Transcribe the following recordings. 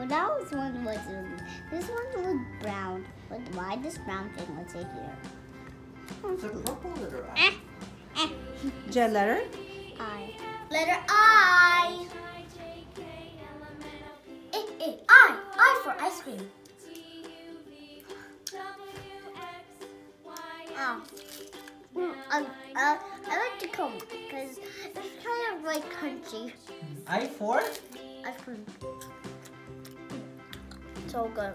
that was one was this one was brown. But why this brown thing? Let's say here. It's a purple letter I. J letter? I. Letter I. I for ice cream. I like the cone because it's kind of like crunchy. I for? Ice cream. So good.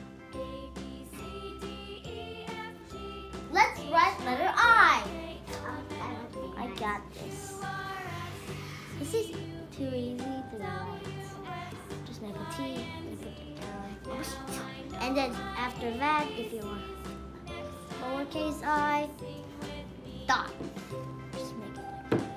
Let's write letter I. I got this. This is too easy to write. Just make a T and put and then after that, if you want lowercase I, dot. Just make it like that.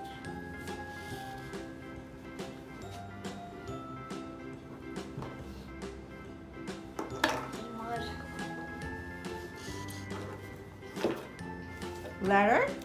Letter?